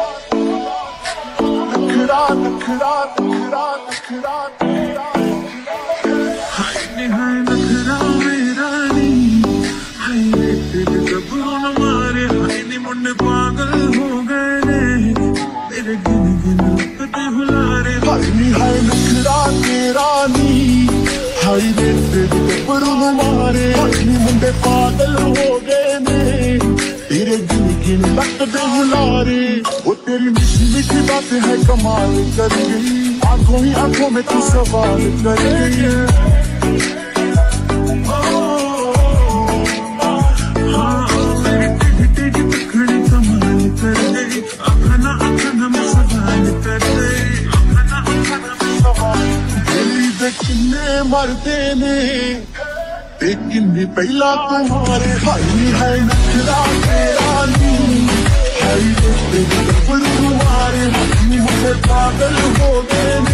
नखरा नखरा नखरा नखरा हाय निहाय नखरा मेरा नी हाय तेरे गबरों न मारे हाय नी मुन्ने पागल हो गए रे मेरे गिन गिन लगते हुलारे हाय निहाय नखरा तेरा नी हाय रे तेरे गबरों न मारे हाय नी मुन्ने पागल हो गए ने तेरे गिन गिन लगते हुलारे वो तेरी मीठी मीठी बातें है कमाल कर गई आंखों ही आंखों में तू सवाल कर गई किन्ने मरते ने किन्नी पहला तुम्हारे हाय है नखरा तेरा नी हाय तेरे गबरू तुम्हारे मुझे पागल हो गए।